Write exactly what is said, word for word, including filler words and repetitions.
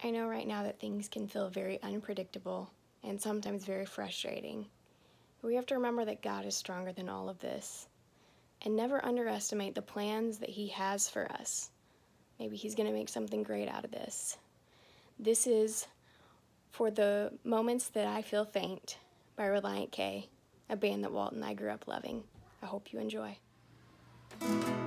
I know right now that things can feel very unpredictable and sometimes very frustrating. But we have to remember that God is stronger than all of this. And never underestimate the plans that He has for us. Maybe He's going to make something great out of this. This is For the Moments That I Feel Faint by Reliant, a band that Walt and I grew up loving. I hope you enjoy.